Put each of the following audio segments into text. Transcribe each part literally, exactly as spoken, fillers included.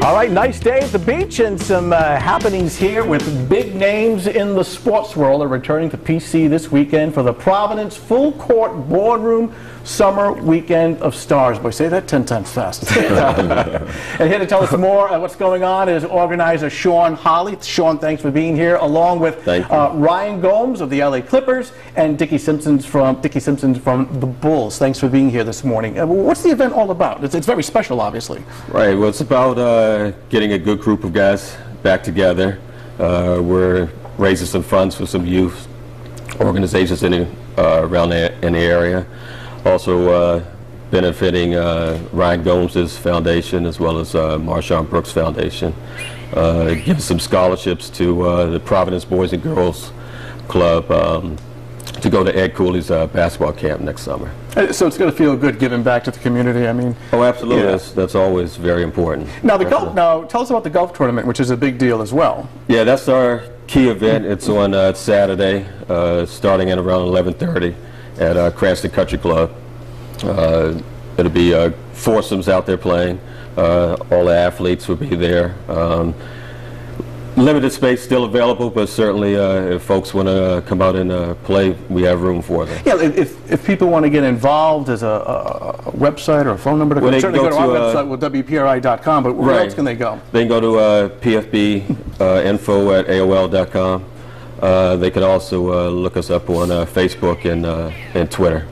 All right, nice day at the beach and some uh, happenings here with big names in the sports world are returning to P C this weekend for the Providence Full Court Boardroom Summer Weekend of Stars. Boy, say that ten times fast. And here to tell us more uh, what's going on is organizer Sean Holly. Sean, thanks for being here, along with uh, Ryan Gomes of the L A Clippers and Dickie Simpsons from Dickie Simpsons from the Bulls. Thanks for being here this morning. Uh, what's the event all about? It's, it's very special, obviously. Right. Well, it's about uh, getting a good group of guys back together. Uh, we're raising some funds for some youth organizations in the, uh, around the, in the area. Also uh, benefiting uh, Ryan Gomes' foundation as well as uh, Marshawn Brooks Foundation. Uh, giving some scholarships to uh, the Providence Boys and Girls Club um, to go to Ed Cooley's uh, basketball camp next summer. So it's going to feel good giving back to the community. I mean, oh, absolutely. Yeah. That's, that's always very important. Now the golf. Now tell us about the golf tournament, which is a big deal as well. Yeah, that's our key event. It's on uh, Saturday, uh, starting at around eleven thirty at uh, Cranston Country Club. Uh, it'll be uh, foursomes out there playing. Uh, all the athletes will be there. Um, Limited space still available, but certainly uh, if folks want to uh, come out and uh, play, we have room for them. Yeah, if, if people want to get involved, as a, a, a website or a phone number, to well, certainly go, go to, to our uh, website with W P R I dot com, but where right. else can they go? They can go to uh, P F B uh, info at A O L dot com. Uh, they can also uh, look us up on uh, Facebook and, uh, and Twitter.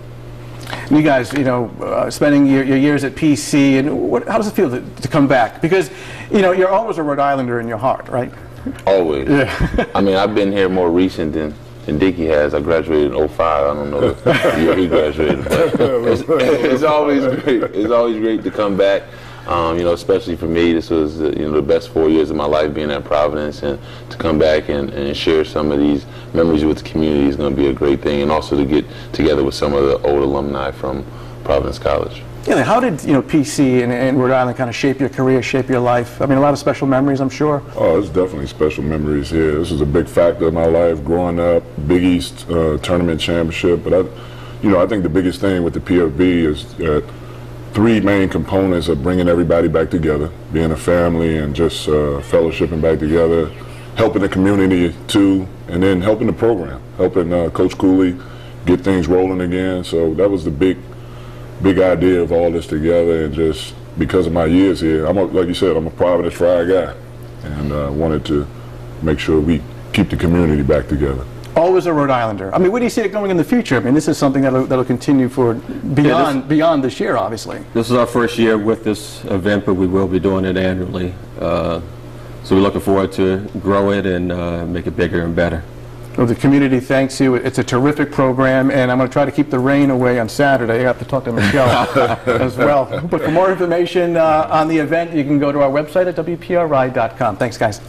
You guys, you know, uh, spending your, your years at P C, and what, how does it feel to, to come back? Because, you know, you're always a Rhode Islander in your heart, right? Always. Yeah. I mean, I've been here more recent than, than Dickie has. I graduated in oh five. I don't know the year he graduated. But it's, it's always great. It's always great to come back. Um, you know, especially for me, this was uh, you know the best four years of my life being at Providence, and to come back and, and share some of these memories with the community is going to be a great thing, and also to get together with some of the old alumni from Providence College. Yeah, how did you know P C and, and Rhode Island kind of shape your career, shape your life? I mean, a lot of special memories, I'm sure. Oh, it's definitely special memories here. This is a big factor of my life growing up. Big East uh, tournament championship, but I, you know, I think the biggest thing with the P F B is that three main components of bringing everybody back together, being a family and just uh, fellowshipping back together, helping the community too, and then helping the program, helping uh, Coach Cooley get things rolling again. So that was the big. big idea of all this together, and just because of my years here, I'm a, like you said, I'm a Providence Fried guy, and uh, wanted to make sure we keep the community back together. Always a Rhode Islander. I mean, where do you see it going in the future? I mean, this is something that'll, that'll continue for beyond yeah, this, beyond this year, obviously. This is our first year with this event, but we will be doing it annually. Uh, so we're looking forward to grow it and uh, make it bigger and better. Well, the community thanks you. It's a terrific program, and I'm going to try to keep the rain away on Saturday. I have to talk to Michelle as well. But for more information uh, on the event, you can go to our website at W P R I dot com. Thanks, guys.